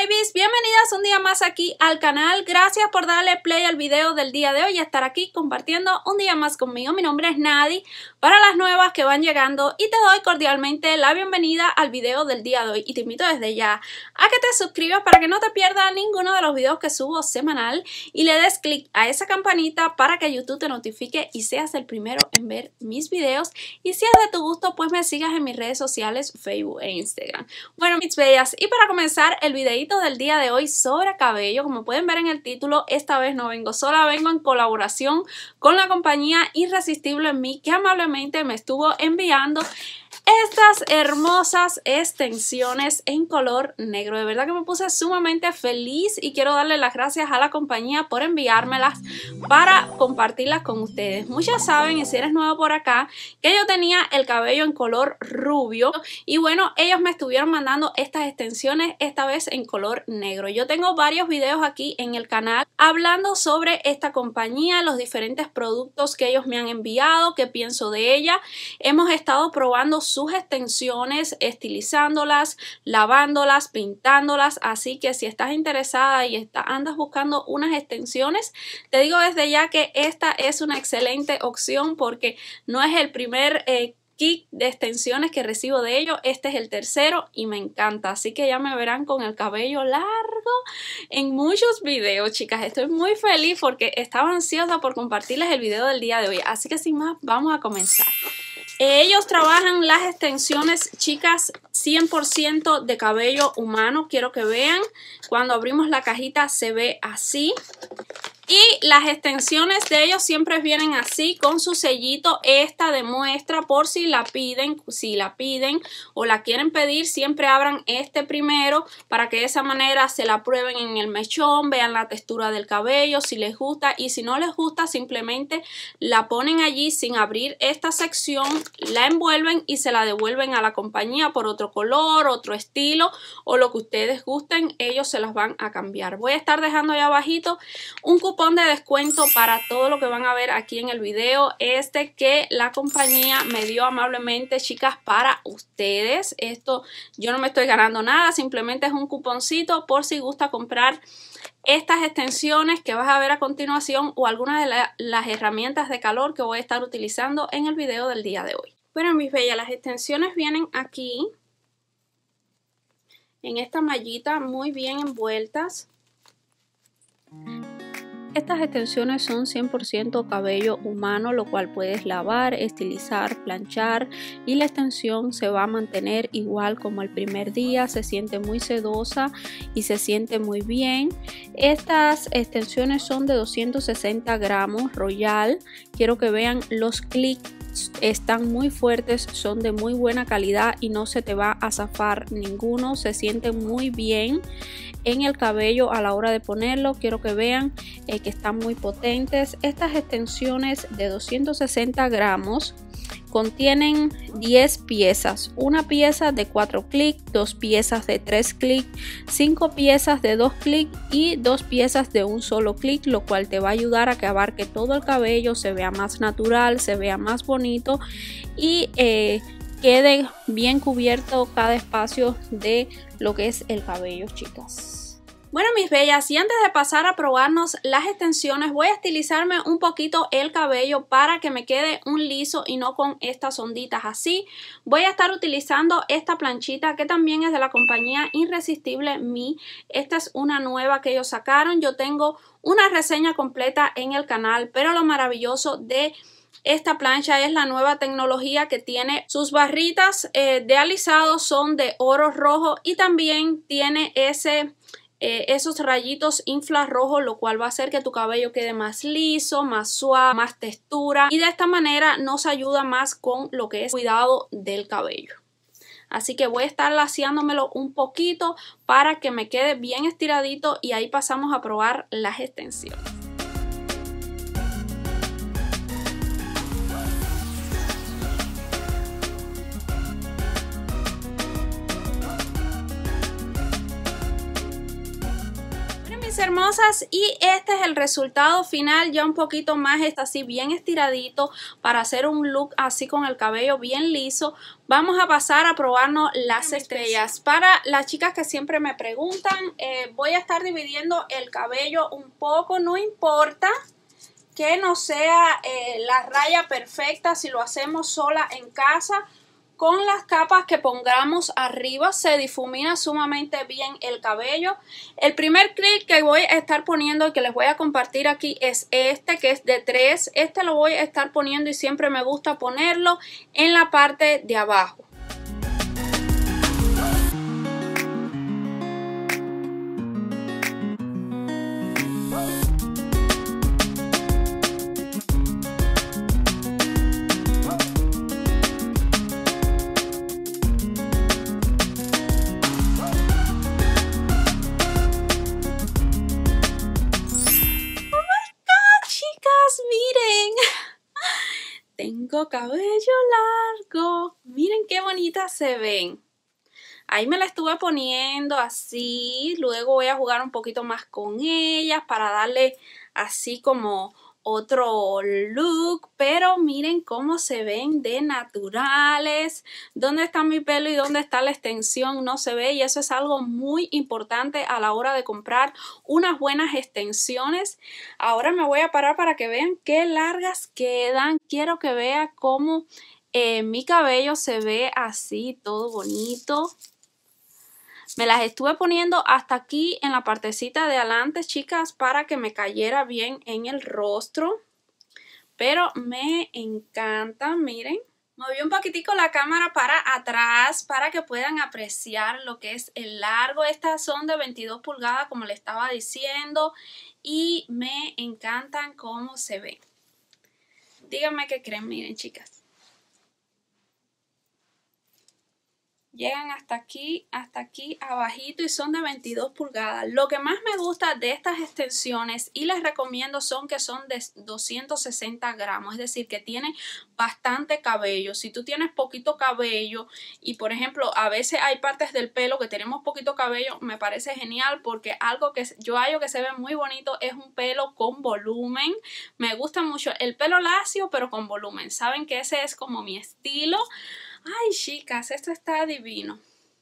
babies, bienvenidas un día más aquí al canal. Gracias por darle play al video del día de hoy y estar aquí compartiendo un día más conmigo. Mi nombre es Nadi. Para las nuevas que van llegando, y te doy cordialmente la bienvenida al video del día de hoy y te invito desde ya a que te suscribas para que no te pierdas ninguno de los videos que subo semanal y le des clic a esa campanita para que YouTube te notifique y seas el primero en ver mis videos. Y si es de tu gusto, pues me sigas en mis redes sociales, Facebook e Instagram. Bueno, mis bellas, y para comenzar el videito del día de hoy sobre cabello, como pueden ver en el título, esta vez no vengo sola, vengo en colaboración con la compañía Irresistible en mí, que amablemente me estuvo enviando estas hermosas extensiones en color negro. De verdad que me puse sumamente feliz y quiero darle las gracias a la compañía por enviármelas para compartirlas con ustedes. Muchas saben, y si eres nuevo por acá, que yo tenía el cabello en color rubio y bueno, ellos me estuvieron mandando estas extensiones esta vez en color negro. Yo tengo varios videos aquí en el canal hablando sobre esta compañía, los diferentes productos que ellos me han enviado, qué pienso de ella. Hemos estado probando sus extensiones, estilizándolas, lavándolas, pintándolas, así que si estás interesada y andas buscando unas extensiones, te digo desde ya que esta es una excelente opción porque no es el primer kit de extensiones que recibo de ellos, este es el tercero y me encanta, así que ya me verán con el cabello largo en muchos videos, chicas. Estoy muy feliz porque estaba ansiosa por compartirles el video del día de hoy, así que sin más vamos a comenzar. Ellos trabajan las extensiones, chicas, 100% de cabello humano. Quiero que vean, cuando abrimos la cajita se ve así. Y las extensiones de ellos siempre vienen así, con su sellito. Esta demuestra por si la piden o la quieren pedir, siempre abran este primero para que de esa manera se la prueben en el mechón, vean la textura del cabello, si les gusta, y si no les gusta simplemente la ponen allí sin abrir esta sección, la envuelven y se la devuelven a la compañía por otro color, otro estilo o lo que ustedes gusten, ellos se las van a cambiar. Voy a estar dejando ahí abajito un cupón de descuento para todo lo que van a ver aquí en el video, que la compañía me dio amablemente, chicas, para ustedes. Esto yo no me estoy ganando nada, simplemente es un cuponcito por si gusta comprar estas extensiones que vas a ver a continuación o algunas de las herramientas de calor que voy a estar utilizando en el video del día de hoy. Bueno, mis bellas, las extensiones vienen aquí en esta mallita muy bien envueltas. Estas extensiones son 100% cabello humano, lo cual puedes lavar, estilizar, planchar y la extensión se va a mantener igual como el primer día. Se siente muy sedosa y se siente muy bien. Estas extensiones son de 260 gramos Royal. Quiero que vean los clics. Están muy fuertes, son de muy buena calidad y no se te va a zafar ninguno. Se siente muy bien en el cabello a la hora de ponerlo. Quiero que vean que están muy potentes. Estas extensiones de 260 gramos contienen 10 piezas, una pieza de 4 clics, 2 piezas de 3 clics, 5 piezas de 2 clics y 2 piezas de un solo clic, lo cual te va a ayudar a que abarque todo el cabello, se vea más natural, se vea más bonito y quede bien cubierto cada espacio de lo que es el cabello, chicas. Bueno, mis bellas, y antes de pasar a probarnos las extensiones, voy a estilizarme un poquito el cabello para que me quede un liso y no con estas onditas así. Voy a estar utilizando esta planchita que también es de la compañía Irresistible Me. Esta es una nueva que ellos sacaron. Yo tengo una reseña completa en el canal, pero lo maravilloso de esta plancha es la nueva tecnología que tiene. Sus barritas de alisado son de oro rojo y también tiene esos rayitos infrarrojos, lo cual va a hacer que tu cabello quede más liso, más suave, más textura, y de esta manera nos ayuda más con lo que es cuidado del cabello. Así que voy a estar laciándomelo un poquito para que me quede bien estiradito y ahí pasamos a probar las extensiones. mis hermosas, y este es el resultado final, ya un poquito más, está así bien estiradito para hacer un look así con el cabello bien liso. Vamos a pasar a probarnos las estrellas. Para las chicas que siempre me preguntan, voy a estar dividiendo el cabello un poco, no importa que no sea la raya perfecta si lo hacemos sola en casa. Con las capas que pongamos arriba se difumina sumamente bien el cabello. El primer clip que voy a estar poniendo y que les voy a compartir aquí es este, que es de 3. Este lo voy a estar poniendo y siempre me gusta ponerlo en la parte de abajo. Miren, tengo cabello largo, miren qué bonitas se ven. Ahí me la estuve poniendo así, luego voy a jugar un poquito más con ellas para darle así como otro look, pero miren cómo se ven de naturales. ¿Dónde está mi pelo y dónde está la extensión? No se ve, y eso es algo muy importante a la hora de comprar unas buenas extensiones. Ahora me voy a parar para que vean qué largas quedan. Quiero que vean cómo mi cabello se ve así, todo bonito. Me las estuve poniendo hasta aquí en la partecita de adelante, chicas, para que me cayera bien en el rostro. Pero me encanta, miren. Moví un poquitico la cámara para atrás para que puedan apreciar lo que es el largo. Estas son de 22 pulgadas, como les estaba diciendo. Y me encantan cómo se ven. Díganme qué creen, miren, chicas. Llegan hasta aquí abajito y son de 22 pulgadas. Lo que más me gusta de estas extensiones y les recomiendo son que son de 260 gramos. Es decir, que tienen bastante cabello. Si tú tienes poquito cabello y por ejemplo a veces hay partes del pelo que tenemos poquito cabello, me parece genial porque algo que yo hallo que se ve muy bonito es un pelo con volumen. Me gusta mucho el pelo lacio pero con volumen. Saben que ese es como mi estilo. Ay, chicas, esto está divino.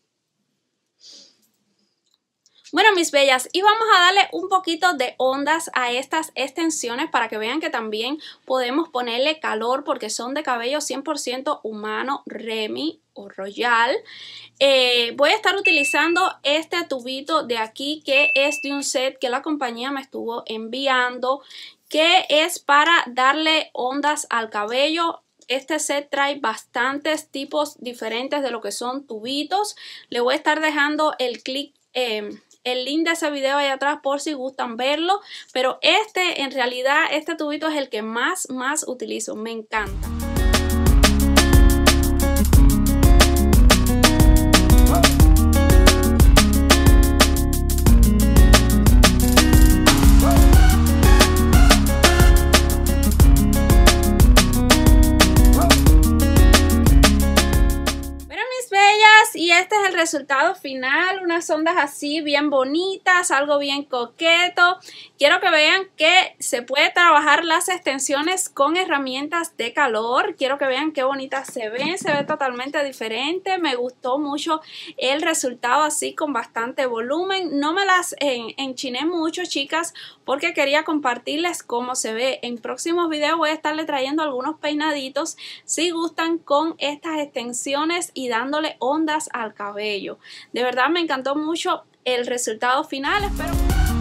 Bueno, mis bellas, y vamos a darle un poquito de ondas a estas extensiones para que vean que también podemos ponerle calor porque son de cabello 100% humano, Remy o Royal. Voy a estar utilizando este tubito de aquí que es de un set que la compañía me estuvo enviando, que es para darle ondas al cabello. Este set trae bastantes tipos diferentes de lo que son tubitos. Le voy a estar dejando el link de ese video ahí atrás por si gustan verlo. Pero en realidad, este tubito es el que más utilizo. Me encanta. Y este es el resultado final, unas ondas así bien bonitas, algo bien coqueto. Quiero que vean que se puede trabajar las extensiones con herramientas de calor. Quiero que vean qué bonitas se ve totalmente diferente. Me gustó mucho el resultado así con bastante volumen. No me las enchiné mucho, chicas, porque quería compartirles cómo se ve. En próximos videos voy a estarle trayendo algunos peinaditos si gustan con estas extensiones y dándole ondas al cabello. De verdad me encantó mucho el resultado final. Espero...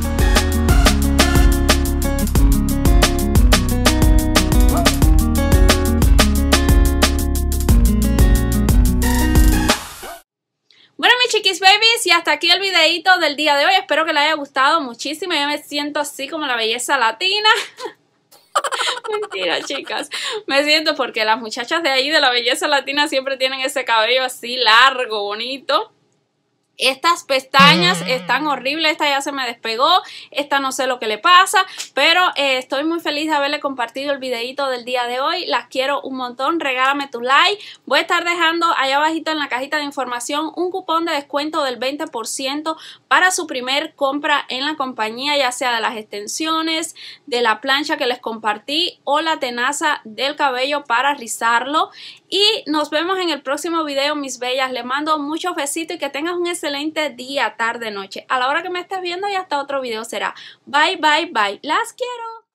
Bueno, mis chiquis babies, y hasta aquí el videito del día de hoy. Espero que les haya gustado muchísimo. Yo me siento así como la belleza latina. Mentira, chicas. Me siento porque las muchachas de ahí de la belleza latina siempre tienen ese cabello así largo, bonito. Estas pestañas están horribles, esta ya se me despegó, esta no sé lo que le pasa, pero estoy muy feliz de haberle compartido el videito del día de hoy. Las quiero un montón, regálame tu like. Voy a estar dejando allá abajito en la cajita de información un cupón de descuento del 20% para su primer compra en la compañía, ya sea de las extensiones, de la plancha que les compartí o la tenaza del cabello para rizarlo. Y nos vemos en el próximo video, mis bellas. Les mando muchos besitos y que tengas un excelente día, tarde, noche. A la hora que me estés viendo y hasta otro video será. Bye, bye, bye. Las quiero.